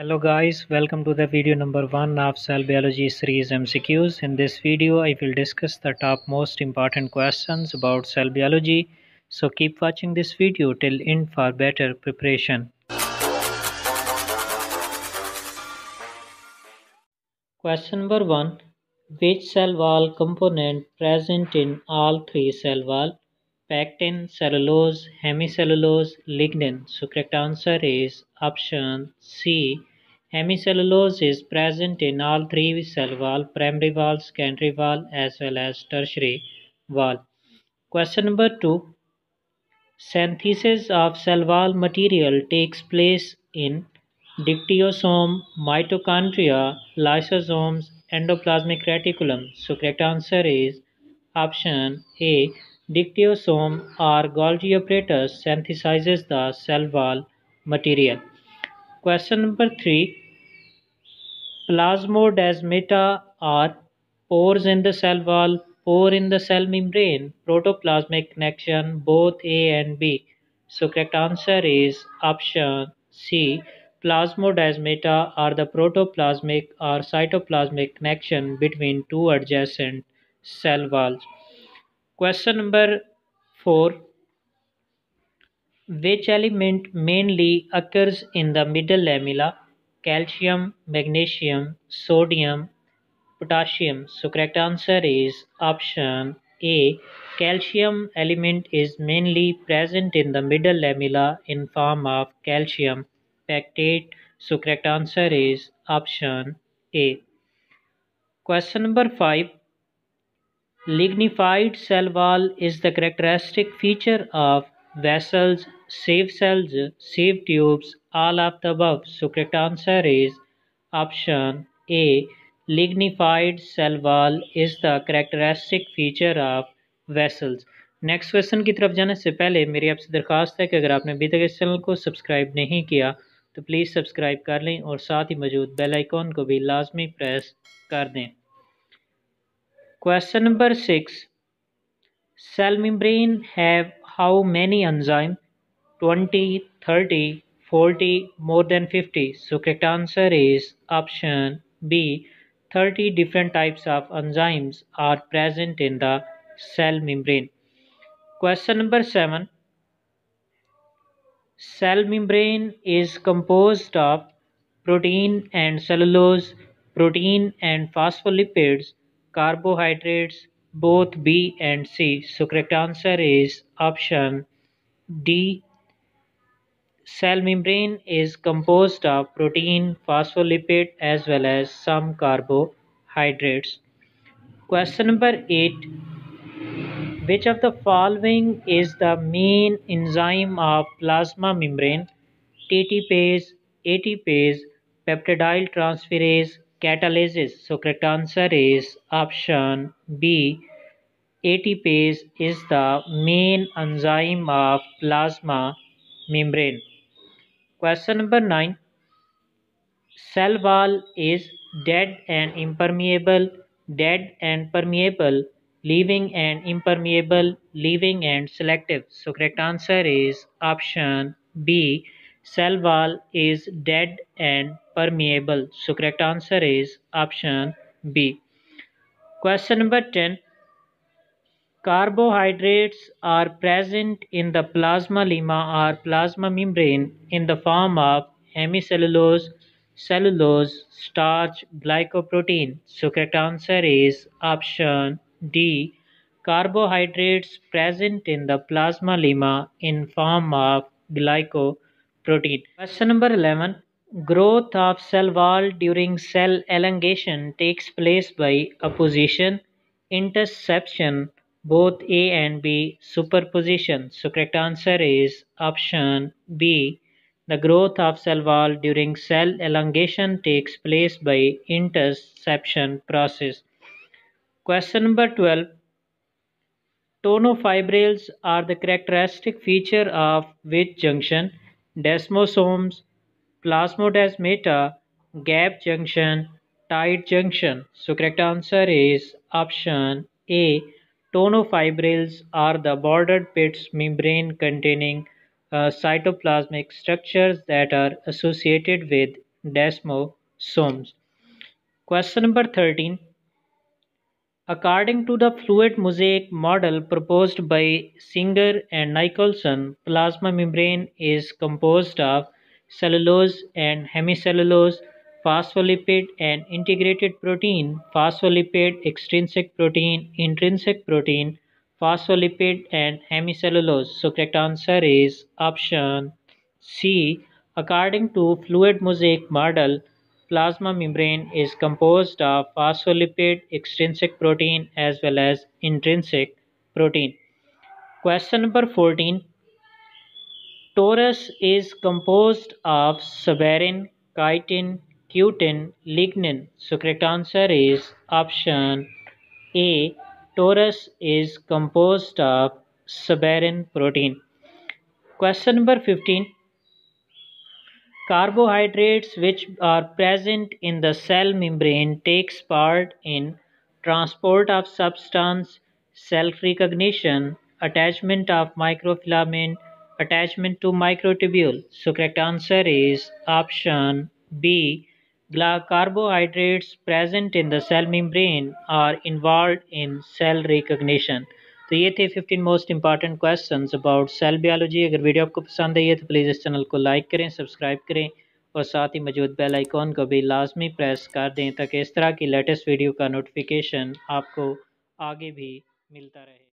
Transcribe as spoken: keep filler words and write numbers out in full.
Hello guys, welcome to the video number one of Cell Biology series M C Qs. In this video, I will discuss the top most important questions about cell biology. So keep watching this video till end for better preparation. Question number one. Which cell wall component present in all three cell wall? Pectin, cellulose, hemicellulose, lignin. So correct answer is option C. Hemicellulose is present in all three cell wall, primary wall, secondary wall as well as tertiary wall. Question number two. Synthesis of cell wall material takes place in dictyosome, mitochondria, lysosomes, endoplasmic reticulum. So correct answer is option A. Dictyosome or Golgi apparatus synthesizes the cell wall material. Question number three. Plasmodesmata are pores in the cell wall, pore in the cell membrane, protoplasmic connection, both A and B. So correct answer is option C. Plasmodesmata are the protoplasmic or cytoplasmic connection between two adjacent cell walls. Question number four. Which element mainly occurs in the middle lamella? Calcium, magnesium, sodium, potassium. So correct answer is option A. Calcium element is mainly present in the middle lamella in form of calcium pectate. So correct answer is option A. Question number five. Lignified cell wall is the characteristic feature of vessels, sieve cells, sieve tubes, all of the above. So correct answer is option A. Lignified cell wall is the characteristic feature of vessels. Next question की तरफ जाने से पहले मेरी आपसे दरख्वास्त है कि अगर आपने अभी तक इस चैनल को सब्सक्राइब नहीं किया तो प्लीज़ सब्सक्राइब कर लें और साथ ही मौजूद बेल आइकॉन को भी लाजमी प्रेस कर दें. Question number six. Cell membrane have how many enzymes? twenty, thirty, forty, more than fifty. So correct answer is option B. thirty different types of enzymes are present in the cell membrane. Question number seven. Cell membrane is composed of protein and cellulose, protein and phospholipids, carbohydrates, both B and C. So correct answer is option D. Cell membrane is composed of protein, phospholipid as well as some carbohydrates. Question number eight. Which of the following is the main enzyme of plasma membrane? T T Pase, A T Pase, peptidyl transferase, catalysis. So correct answer is option B. A T Pase is the main enzyme of plasma membrane. Question number nine. Cell wall is dead and impermeable, dead and permeable, living and impermeable, living and selective. So correct answer is option B. Cell wall is dead and permeable. So correct answer is option B. Question number ten. Carbohydrates are present in the plasma lemma or plasma membrane in the form of hemicellulose, cellulose, starch, glycoprotein. So correct answer is option D. Carbohydrates present in the plasma lemma in form of glycoprotein. Question number eleven. Growth of cell wall during cell elongation takes place by opposition, interception, both A and B, superposition. So correct answer is option B. The growth of cell wall during cell elongation takes place by interception process. Question number twelve. Tonofibrils are the characteristic feature of which junction? Desmosomes, plasmodesmata, gap junction, tight junction. So correct answer is option A. Tonofibrils are the bordered pits membrane containing uh, cytoplasmic structures that are associated with desmosomes. Question number thirteen. According to the fluid mosaic model proposed by Singer and Nicholson, plasma membrane is composed of cellulose and hemicellulose, phospholipid and integrated protein, phospholipid, extrinsic protein, intrinsic protein, phospholipid and hemicellulose. So correct answer is option C. According to fluid mosaic model, plasma membrane is composed of phospholipid, extrinsic protein as well as intrinsic protein. Question number fourteen. Torus is composed of suberin, chitin, cutin, lignin. So correct answer is option A. Torus is composed of suberin protein. Question number fifteen. Carbohydrates which are present in the cell membrane takes part in transport of substance, self-recognition, attachment of microfilament, attachment to microtubule. So correct answer is option B. Carbohydrates present in the cell membrane are involved in cell recognition. तो ये थे fifteen most important questions about cell biology. अगर video आपको पसंद आई है तो please इस channel को लाइक करें, सब्सक्राइब करें और साथ ही मौजूद बेल आइकॉन को भी लाजमी प्रेस कर दें ताकि इस तरह की लेटेस्ट वीडियो का नोटिफिकेशन आपको आगे भी मिलता रहे।